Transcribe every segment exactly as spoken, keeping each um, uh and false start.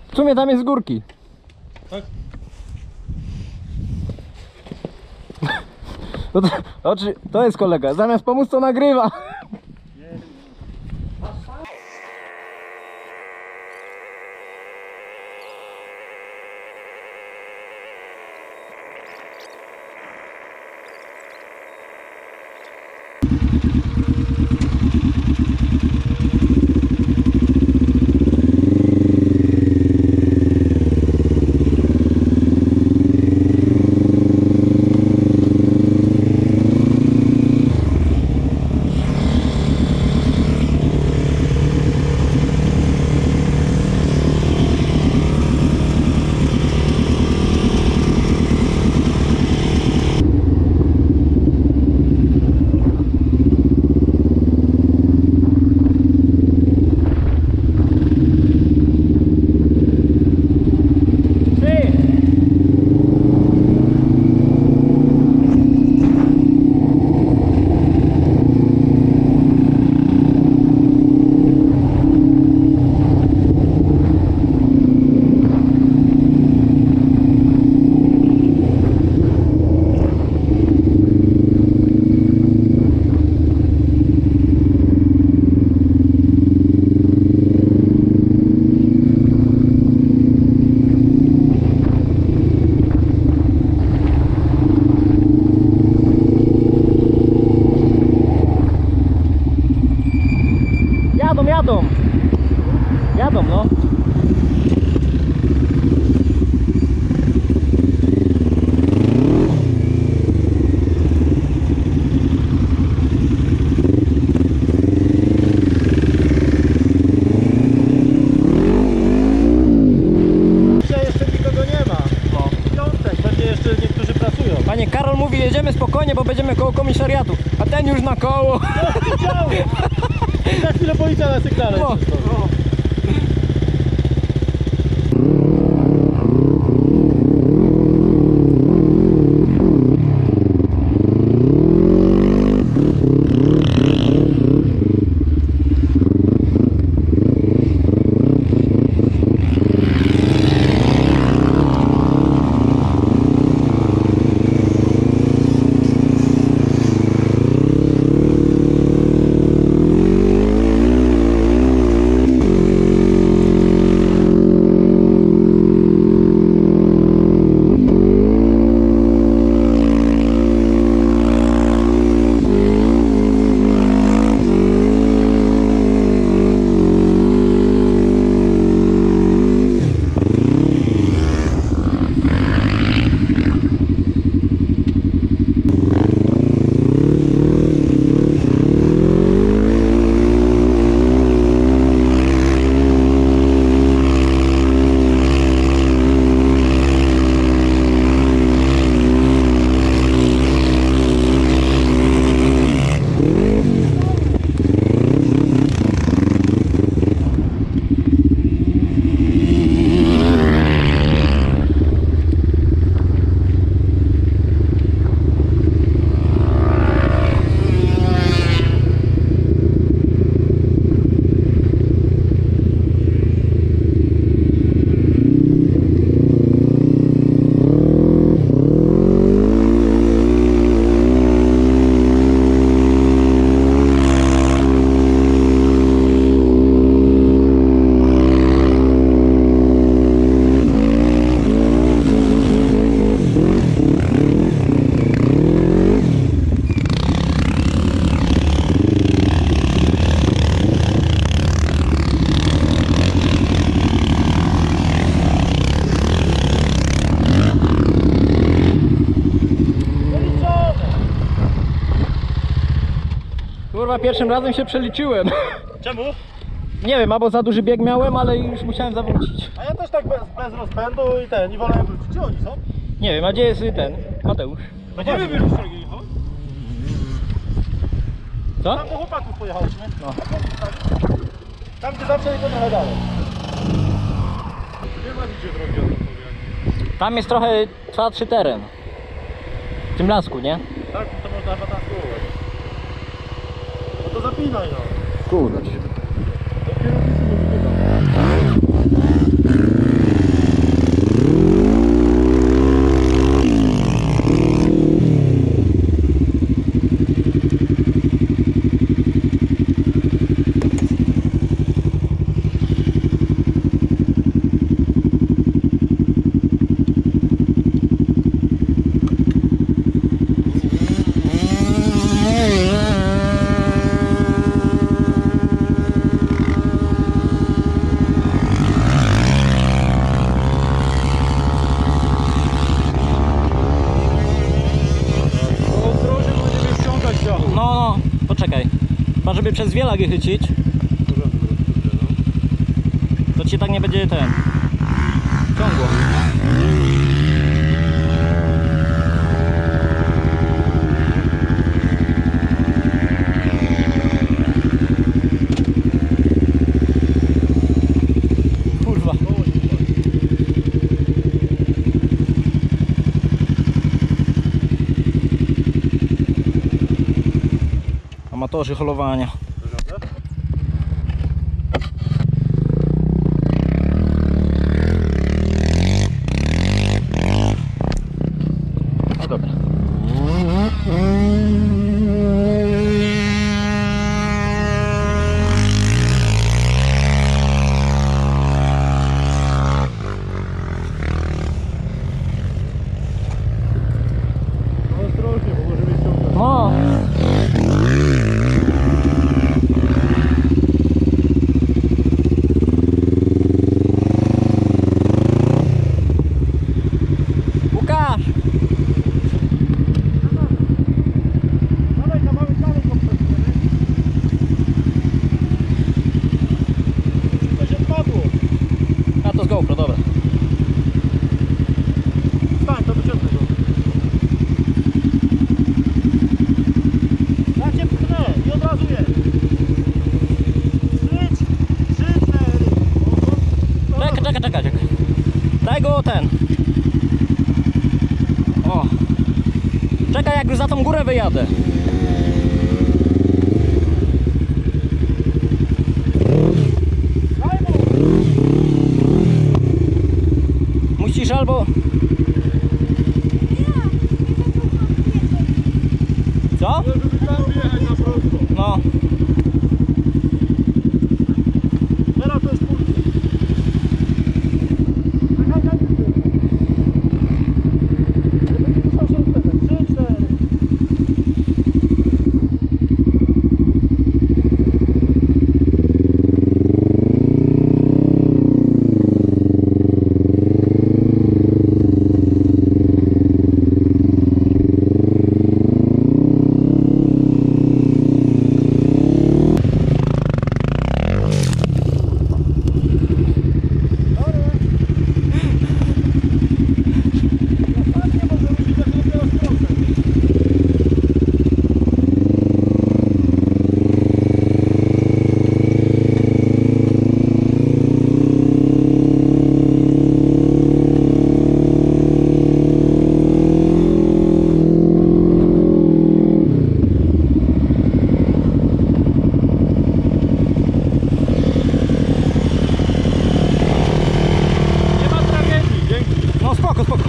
W sumie tam jest z górki. Tak? No to, to, to jest kolega, zamiast pomóc to nagrywa. Jadą, jadą. Jadą, no. Dzisiaj jeszcze nikogo nie ma. No. Piątek, pewnie jeszcze niektórzy pracują. Panie Karol mówi, jedziemy spokojnie, bo będziemy koło komisariatu. A ten już na koło. No, widziałem. Za chwilę policja na sygnale. No. No. Kurwa, pierwszym razem się przeliczyłem. Czemu? Nie wiem, albo za duży bieg miałem, ale już musiałem zawrócić. A ja też tak bez, bez rozpędu i ten, i wolę wrócić. Gdzie oni są? Nie wiem, a gdzie jest ten Mateusz? Będziemy wyruszali. Co? Tam do chłopaków pojechaliśmy. No. Tam gdzie zawsze tylko trochę dalej. Nie ma nigdzie drogi od Tam jest trochę twardszy teren. W tym lasku, nie? Tak, to można chyba tam spróbować. No to zapinaj no. Kurde. Dopiero Chyba żeby przez wielak je chycić, to ci tak nie będzie ten ciągło. Kurwa. Amatorzy holowania. No dobra. No ostrożnie, bo może być ciągle. No. Łukasz! Dawaj, kawałek dalej go przejdziemy. To się odpadło. A to z GoPro, dobra. Stań, to wyciągnę go. Ja cię pchnę i od razu jedź. Trzy, trzy, cztery. Czekaj, czekaj, czekaj, czekaj. Daj go ten. O. Czekaj, jak już za tą górę wyjadę. Daj mu. Musisz albo... Co? Żeby tam wyjechać na prosto. No. Teraz to jest pójdzie. Czekaj, daj mi. Żeby nie dostał się rozpędzać. Trzy, cztery. Ostatnie może ruszyć jak dopiero z trosem. Nie ma tragedii, dzięki. No spoko, spoko.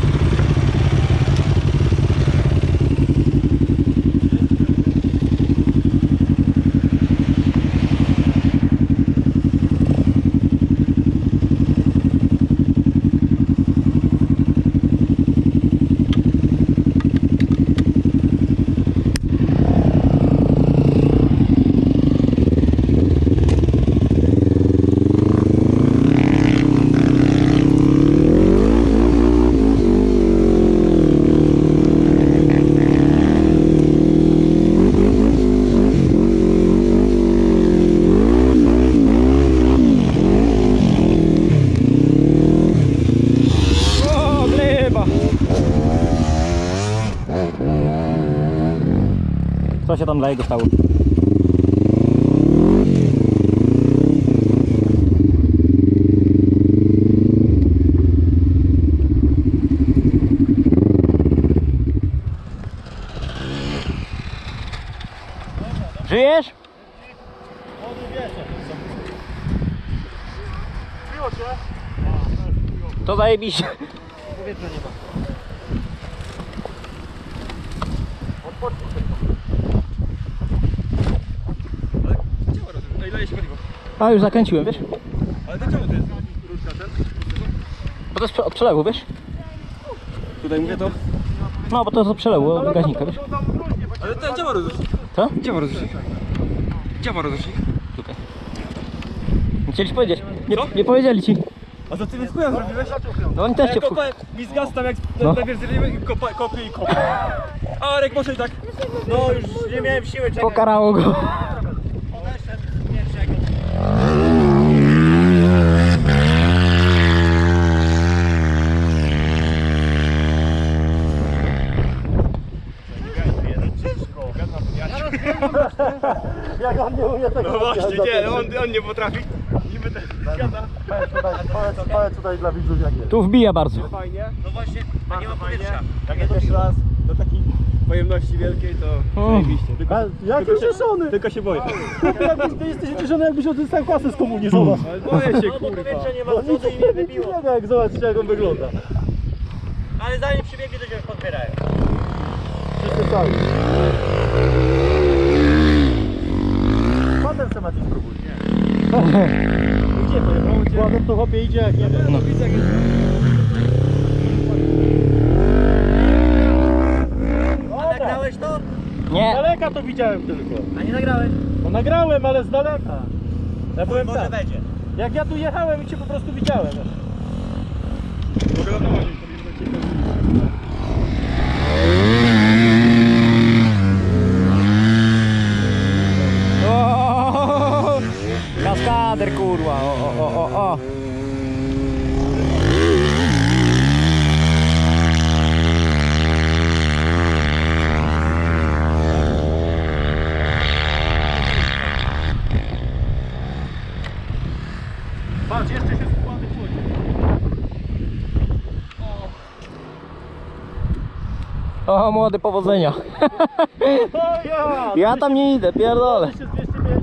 O, gleba. Co się tam dla jego stało? Żyjesz? Wody wiecie. Piło cię? To zajebiście. Powietrza nie ma. Odpocznij tylko. Ale gdzie ma rozumiem? Ile jeśli paliwo? A już zakręciłem, wiesz? Ale to czemu to jest różka ten? Bo to jest prze- od przelewu, wiesz? Tutaj mówię to. No, bo to jest od przelewu, od gaźnika, wiesz? Ale ten gdzie ma rozrusznik? Co? Gdzie ma rozrusznik? Gdzie ma rozrusznik? Tutaj. Nie chcieli ci powiedzieć. Nie, Co? nie powiedzieli ci. A co ty mi chuja zrobiłeś? No oni też cię wkur... Kopa, mi zgasł tam jak No. najpierw zryliśmy i kopa, kopię i kopię. A Arek poszedł tak. No już nie miałem siły czekać. Pokarało go. Jak on nie umie tego No właśnie, rozwiązać. nie, on, on nie potrafi. Niby ten siada. Powiedz tutaj, powiedz, powiedz tutaj dla widzów jak jest. Tu wbija bardzo. Fajnie. No właśnie, a nie ma powietrza. Jak jest pierwszy raz do takiej pojemności wielkiej, to O. zajebiście. Tylko, A, jaki tylko się- ucieszony! Tylko się boję. Jakbyś, ty jesteś ucieszony, jakbyś odzyskał kasę z komunii, zobacz. Ale boję się, No bo kurwa. powietrza nie ma, No co nic to i mnie wybiło. nie jak zobaczcie jak on wygląda. Ale zanim przybiegnie, to się już podbierają. Wszyscy sami. Potem se Maciej spróbuj. Gdzie pojechało cię? Potem to chłopie idzie jak nie wiem. No widzę jak jest. A nagrałeś to? Z Nie. daleka to widziałem tylko. A nie nagrałeś? No nagrałem, ale z daleka. Ja byłem Może tam. będzie. Jak ja tu jechałem i cię po prostu widziałem. Mogę na łazień, to mi będzie ciekawe. O, kaskader kurwa. O, o, o, o, o. Patrz, jeszcze się składy wchodzi. O, młody, powodzenia. O ja! Ja tam nie idę, pierdolę. się z dwieście pięćdziesiąt